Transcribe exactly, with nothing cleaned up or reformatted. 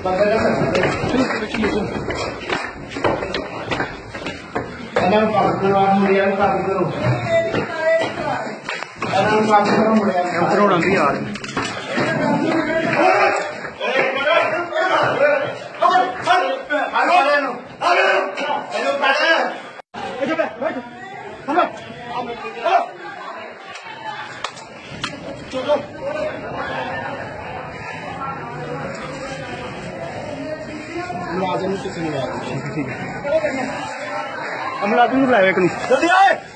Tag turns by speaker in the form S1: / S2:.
S1: ਭਰਾਉਣਾ ਵੀ ਯਾਰ मुलाजिम किसी ने ठीक है मुलाजिम बुलाया एक नहीं जल्दी आए